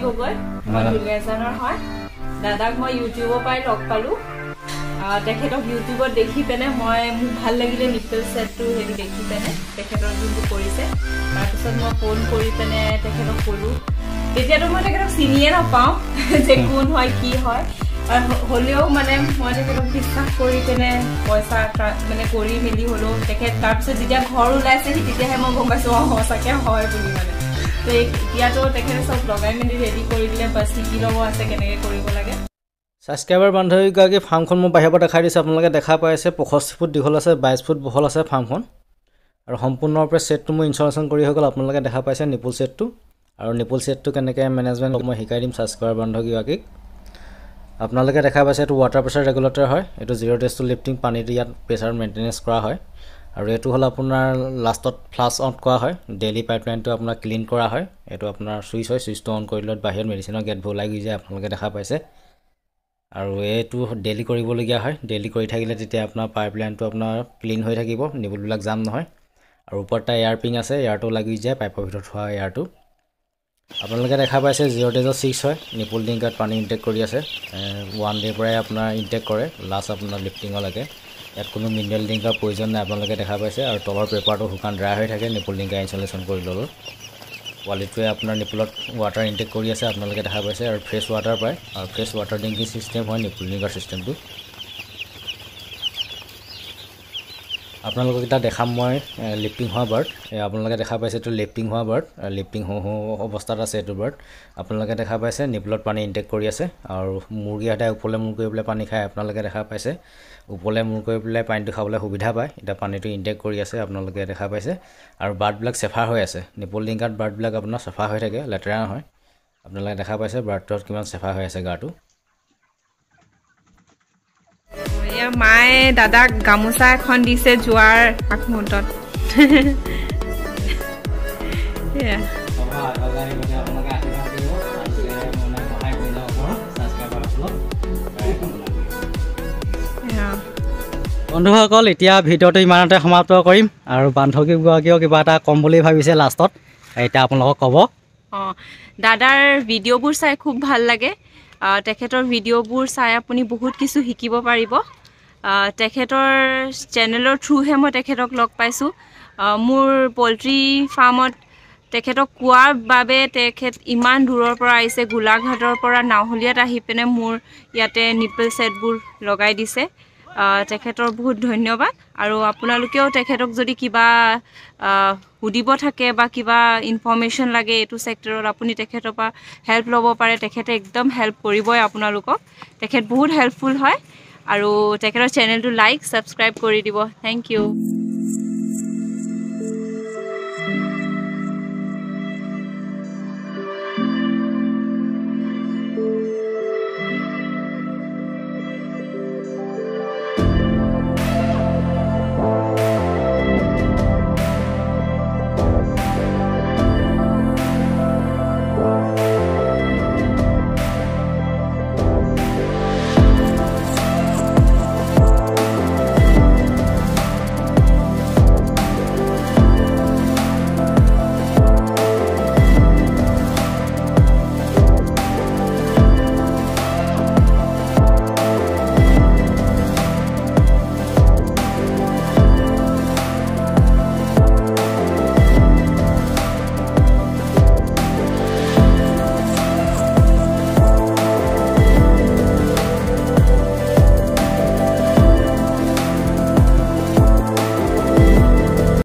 গগৈ মই দুলিয়াজানৰ হয় দাদাক মই ইউটিউবৰ পৰাই লগ পালো তেখেতক ইউটিউবত দেখি পেনে মই মোক ভাল লাগিলে নিপল সেটটো হেৰি দেখি পেনে তেখেতৰ যোনটো কৰিছে তাৰপিছত মই ফোন কৰি পেনে তেখেতক ক'লো তেতিয়াতো মই তেখেতক চিনিয়ে নাপাওঁ যে কোন হয় কি হয় হলেও মানে মই তেখেতক বিশ্বাস কৰি পেনে পইচা মানে কৰি মেলি হলেও তেখেত তাৰপিছত যেতিয়া ঘৰ ওলাইছে তেতিয়াহে মই গম পাইছোঁ সঁচাকৈ হয় বুলি মানে তো এতিয়াতো তেখেতে চব লগাই মেলি ৰেডি কৰি দিলে বাছ শিকি ল'ব আছে কেনেকৈ কৰিব লাগে সাবস্ক্ৰাইবাৰ বান্ধৱীগৰাকী ফাৰ্মখন মই বাহিৰৰ পৰা দেখাই দিছোঁ আপোনালোকে দেখা পাই আছে 65 ফুট দীঘল আছে 22 ফুট বহল আছে ফাৰ্মখন আৰু সম্পূৰ্ণৰূপে সেটটো মই ইনষ্টলেশ্যন কৰি হৈ গ'ল আপোনালোকে দেখা পাইছে নিপল সেটটো আৰু নিপল সেটটো কেনেকৈ মেনেজমেণ্ট মই শিকাই দিম সাবস্ক্ৰাইবাৰ বান্ধৱীগৰাকীক আপোনালোকে দেখা পাইছে এইটো ৱাটাৰ প্ৰেছাৰ ৰেগুলেটৰ হয় এইটো 0 ডেজ টু লিফটিং পানীটো ইয়াত প্ৰেছাৰ মেইনটেনেন্স কৰা হয় আৰু এইটো হ'ল আপোনাৰ লাষ্টত ফ্লাছ অন কৰা হয় ডেইলি পাইপলাইনটো আপোনাৰ ক্লিন কৰা হয় এইটো আপোনাৰ সুইচ হয় সুইচটো অন কৰিলে বাহিৰত মেডিচিনৰ গেট ওলাই গৈ যায় আপোনালোকে দেখা পাইছে আৰু এইটো ডেইলি কৰিবলগীয়া হয় ডেইলি কৰি থাকিলে তেতিয়া আপোনাৰ পাইপলাইনটো আপোনাৰ ক্লিন হৈ থাকিব নিবলবিলাক জাম নহয় আৰু ওপৰত এটা এয়াৰ পিং আছে এয়াৰটো লাগি যায় পাইপৰ ভিতৰত হোৱা এয়াৰটো আপোনালোকে দেখা পাইছে 0 ডেজৰ 6 হয় নিপল ডিংকাত পানী ইনটেক কৰি আছে 1 ডে পৰাই আপোনাৰ ইনটেক কৰে লাষ্ট আপোনাৰ লিফটিঙলৈকে ইয়াত কোনো মিনাৰেল ডিংকাৰ প্ৰয়োজন নাই আপোনালোকে দেখা পাইছে আৰু তলৰ পেপাৰটো শুকান ড্ৰাই হৈ থাকে নিপল ডিংকাৰ ইনষ্টলেশ্যন কৰি ল'লোঁ কোৱালিটিটোৱে আপোনাৰ নিপলত ৱাটাৰ ইনটেক কৰি আছে আপোনালোকে দেখা পাইছে আৰু ফ্ৰেছ ৱাটাৰ পায় আৰু ফ্ৰেছ ৱাটাৰ ডিংকিং চিষ্টেম হয় নিপল ডিংকাৰ চিষ্টেমটো আপোনালোকক এটা দেখাম মই লিফটিং হোৱা বাৰ্ড আপোনালোকে দেখা পাইছে এইটো লিফটিং হোৱা বাৰ্ড লিফটিং হওঁ অৱস্থাত আছে এইটো বাৰ্ড আপোনালোকে দেখা পাইছে নিপলত পানী ইনটেক কৰি আছে আৰু মুৰ্গী সদায় ওপৰলৈ মূৰ কৰি পেলাই পানী খায় আপোনালোকে দেখা পাইছে ওপৰলৈ মূৰ কৰি পেলাই পানীটো খাবলৈ সুবিধা পায় এতিয়া পানীটো ইনটেক কৰি আছে আপোনালোকে দেখা পাইছে আৰু বাৰ্ডবিলাক চাফা হৈ আছে নিপল ডিংকাত বাৰ্ডবিলাক আপোনাৰ চাফা হৈ থাকে লেতেৰা নহয় আপোনালোকে দেখা পাইছে বাৰ্ডটোত কিমান চাফা হৈ আছে গাটো মায়ে দাদাক গামোচা এখন দিছে যোৱাৰ আগমুহূৰ্তত বন্ধুসকল এতিয়া ভিডিঅ'টো ইমানতে সমাপ্ত কৰিম আৰু বান্ধৱীগৰাকীও কিবা এটা ক'ম বুলি ভাবিছে লাষ্টত এতিয়া আপোনালোকক ক'ব দাদাৰ ভিডিঅ'বোৰ চাই খুব ভাল লাগে তেখেতৰ ভিডিঅ'বোৰ চাই আপুনি বহুত কিছু শিকিব পাৰিব তেখেতৰ চেনেলৰ থ্ৰুহে মই তেখেতক লগ পাইছোঁ মোৰ পল্ট্ৰি ফাৰ্মত তেখেতক কোৱাৰ বাবে তেখেত ইমান দূৰৰ পৰা আহিছে গোলাঘাটৰ পৰা নাহলীয়াত আহি পিনে মোৰ ইয়াতে নিপল সেটবোৰ লগাই দিছে তেখেতৰ বহুত ধন্যবাদ আৰু আপোনালোকেও তেখেতক যদি কিবা সুধিব থাকে বা কিবা ইনফৰমেশ্যন লাগে এইটো ছেক্টৰত আপুনি তেখেতৰ পৰা হেল্প ল'ব পাৰে তেখেতে একদম হেল্প কৰিবই আপোনালোকক তেখেত বহুত হেল্পফুল হয় আৰু তেখেতৰ চেনেলটো লাইক ছাবস্ক্ৰাইব কৰি দিব থেংক ইউ